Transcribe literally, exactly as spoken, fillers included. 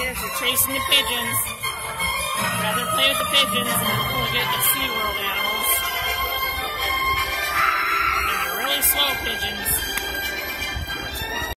players are chasing the pigeons. Rather play with the pigeons and look at